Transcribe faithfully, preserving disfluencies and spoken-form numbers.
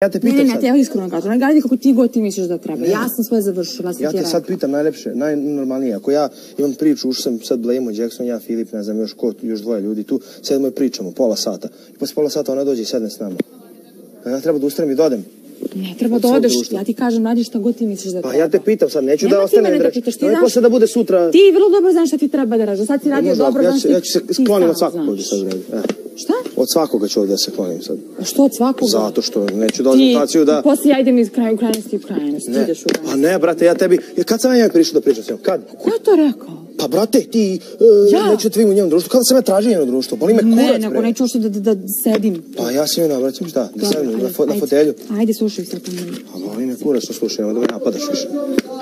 Ja te pitam sad. Ne, ne, ja te iskreno kažem. Ne radi kako ti god ti misliš da treba. Ja sam svoje završila. Ja te sad pitam najlepše, najnormalnije. Ako ja imam priču, ušao sam sad Blejmo, Jackson, ja, Filip, ne znam, još ko, još dvoje ljudi tu, sedemo i pričamo pola sata. I posle pola sata ona dođe i sedne s nama. A ja treba da ustanem i da odem. Ne treba da odeš, ja ti kažem, radi šta god ti misliš da treba. Pa ja te pitam sad, neću da ostanem da reći. Nemoj posle da bude sutra... Ti vrlo dobro znaš šta ti treba da radiš. Sad si radio dobro, znaš ti... Ja ću se klonim od svakog ovdje sad uredi. Šta? Od svakoga ću ovdje da se klonim sad. A što od svakoga? Zato što neću doći u situaciju da... Ti, poslije ja idem iz kraja u krajnosti u krajnosti. Ne, pa ne, brate, ja tebi... Kad sam ja prišao da pričam s njom? Kad? Ko je to rekao? Pa, brate, ti neću da tvim u njenom društvu. Kada sam ja tražio njeno društvo? Boli me kurac, bre. Ne, nego neću ušte da sedim. Pa ja se joj navracim, šta? Da sedim na fotelju. Ajde, slušaj se. Pa boli me kurac što slušaj, da me napadaš više.